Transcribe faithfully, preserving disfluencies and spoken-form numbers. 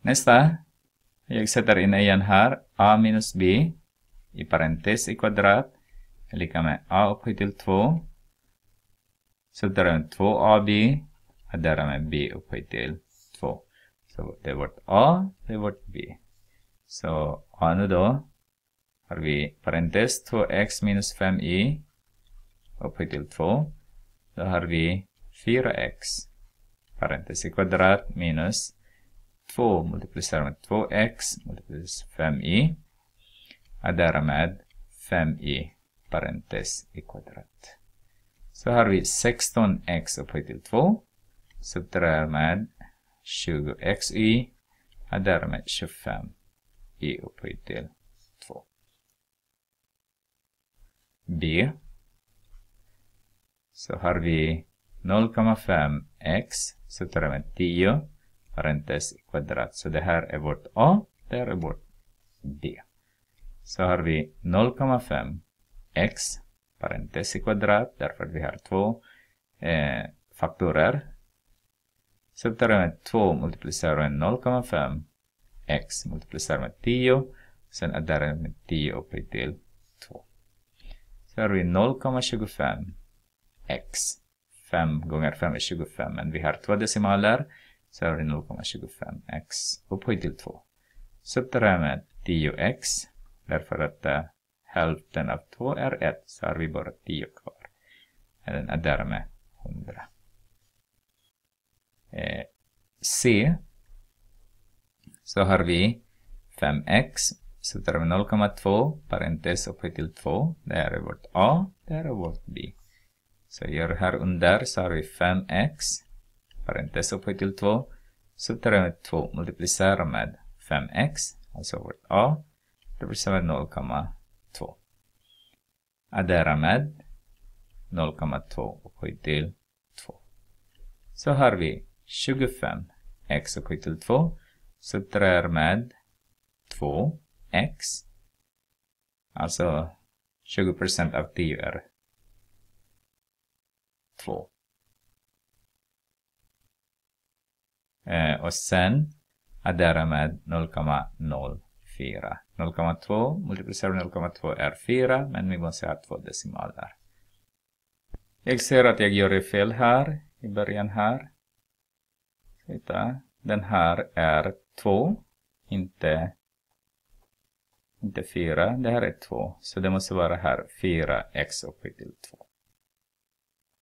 Nästa. Jag sätter in igen här. A minus B i parentes i kvadrat är lika med A upphöjt till två. Så där är två A B. Och där är B upphöjt till två. Så det är vårt A, det är vårt B. Så A nu då har vi parentes två x minus fem y upphöjt till två. Då har vi fyra x parentes i kvadrat minus två multiplicerat med två x multiplicerat fem y. Och därmed fem y parentes i kvadrat. Så har vi sexton x upphöjt till två. Subtraherar med tjugo x y. Och därmed tjugofem y upphöjt till två. B. Så har vi noll komma fem x. Subtraherar med tio. Parentes i kvadrat. Så det här är vårt A. Det här är vårt B. Så har vi noll komma fem x. Parentes i kvadrat. Därför vi har två eh, faktorer. Subtraherar med två multiplicerar med noll komma fem x multiplicerar med tio. Sen adderar med tio upphöjt till två. Så har vi noll komma tjugofem x. fem gånger fem är tjugofem. Men vi har två decimaler. Så har vi noll komma tjugofem x upphöjt till två. Subtraherar med tio x. Därför att uh, hälften av två är ett. Så har vi bara tio kvar. Den adderar med hundra. Eh, C. Så har vi fem x. Subtraherar med noll komma två. Parentes upphöjt till två. Det här är vårt A. Det här är vårt B. Så gör här under så har vi fem x. Parentes upphöjt till två. Subtraherar med två. Multiplicerar med fem x. Alltså vårt A. Det blir noll komma två. Addera med noll komma två upphöjt till två. Så har vi tjugofem x upphöjt till två. Subtraherar med två x. Alltså tjugo procent av tio är två. Eh, och sen addera med noll komma noll fyra. noll komma två multiplicerar med noll komma två är fyra. Men vi måste ha två decimaler. Jag ser att jag gör fel här. I början här. Titta. Den här är två. Inte, inte fyra. Det här är två. Så det måste vara här fyra x upphöjt till två.